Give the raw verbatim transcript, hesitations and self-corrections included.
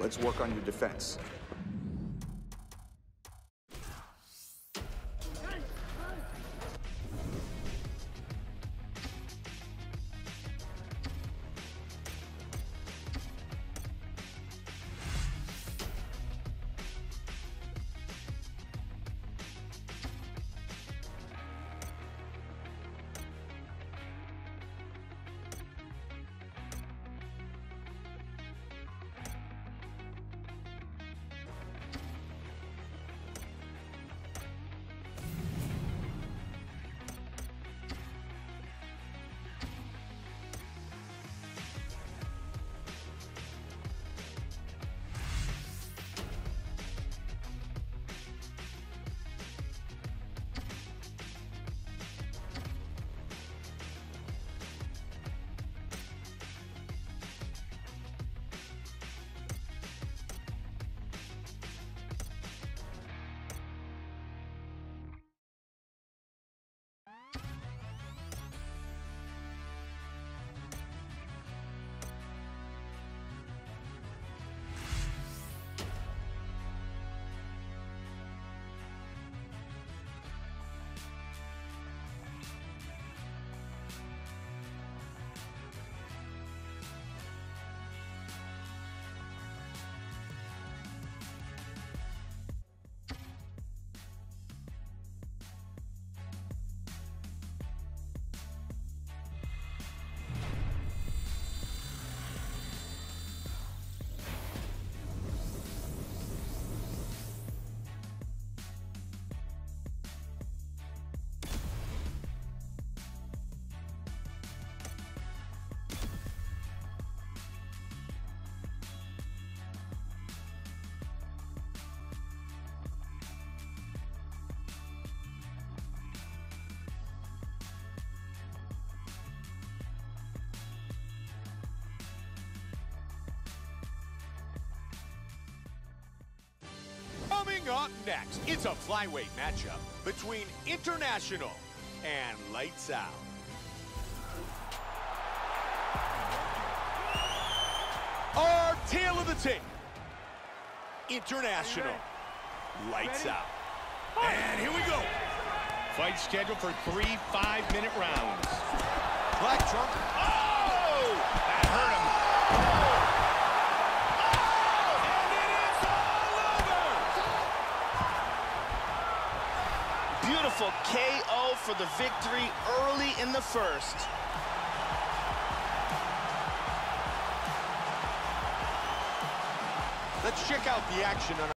Let's work on your defense. Coming up next, it's a flyweight matchup between International and Lights Out. Our tale of the tape, International, Lights Out. And here we go. Fight scheduled for three five-minute rounds. Black trunk. Oh! That hurt him. Beautiful K O for the victory early in the first. Let's check out the action on